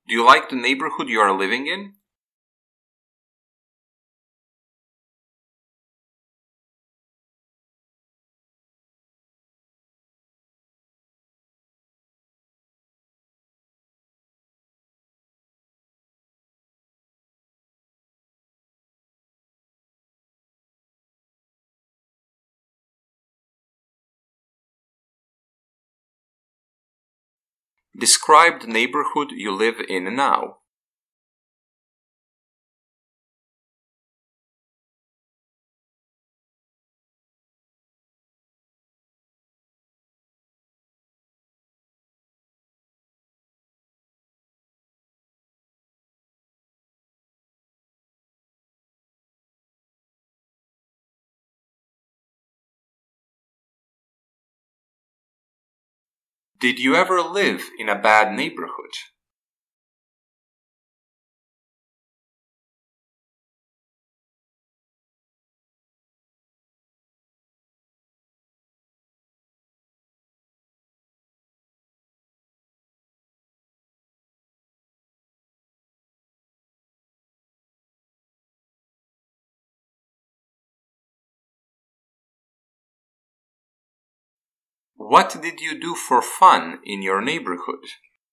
Do you like the neighborhood you are living in? Describe the neighborhood you live in now. Did you ever live in a bad neighborhood? What did you do for fun in your neighborhood?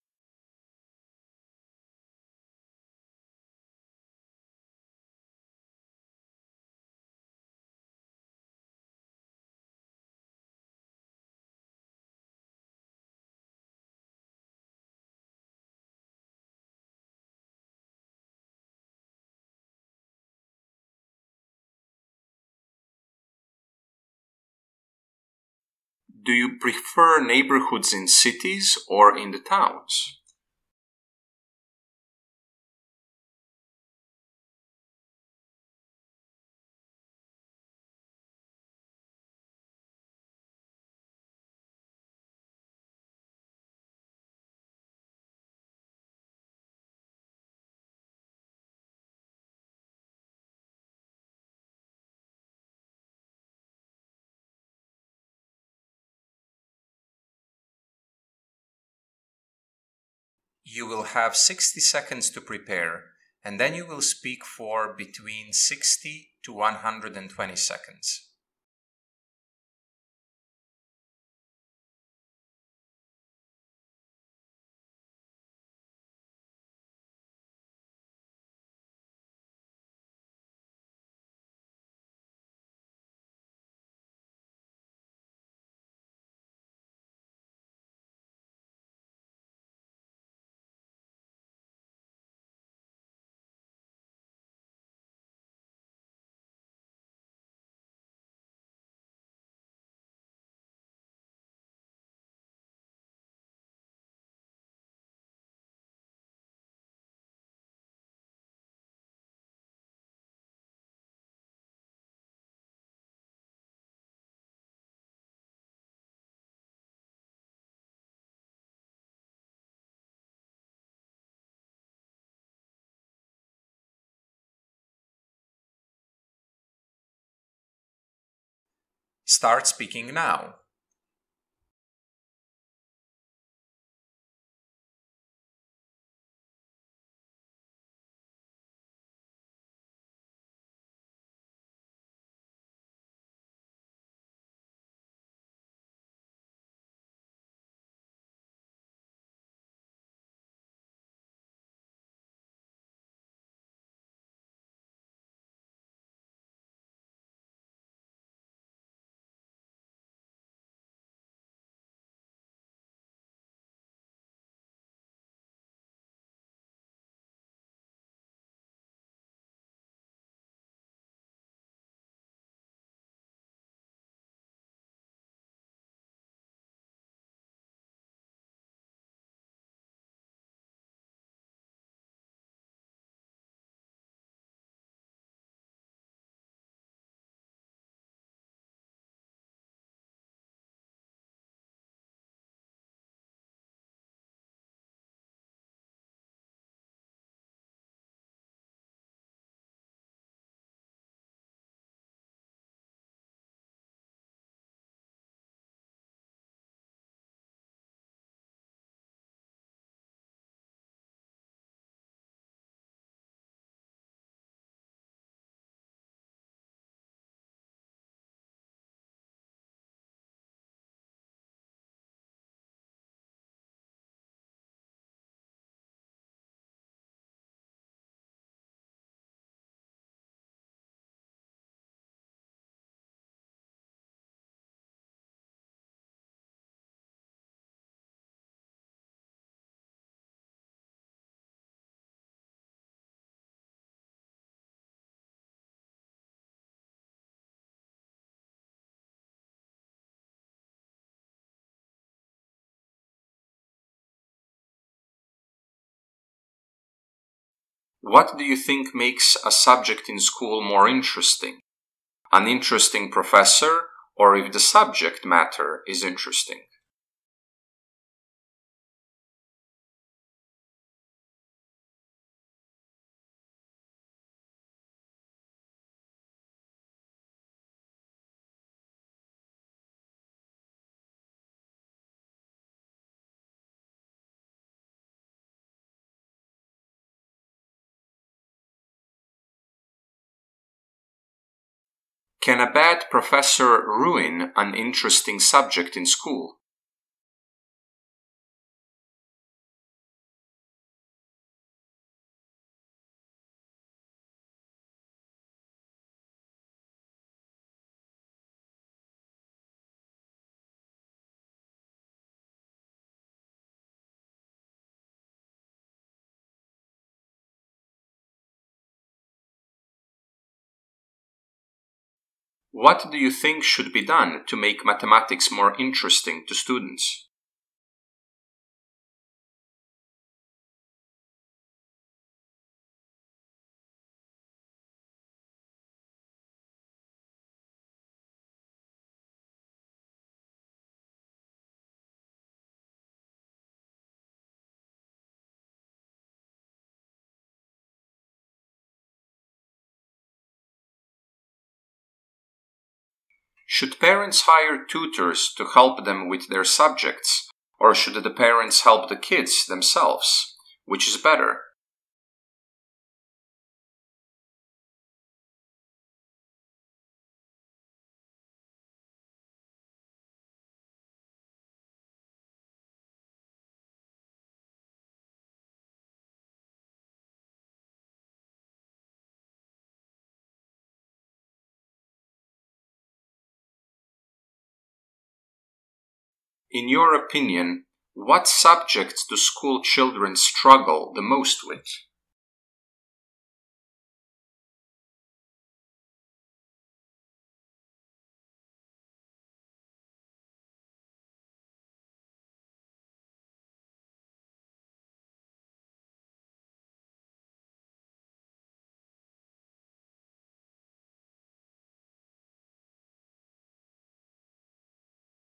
Do you prefer neighborhoods in cities or in the towns? You will have 60 seconds to prepare, and then you will speak for between 60 to 120 seconds. Start speaking now. What do you think makes a subject in school more interesting? An interesting professor, or if the subject matter is interesting? Can a bad professor ruin an interesting subject in school? What do you think should be done to make mathematics more interesting to students? Should parents hire tutors to help them with their subjects, or should the parents help the kids themselves? Which is better? In your opinion, what subjects do school children struggle the most with?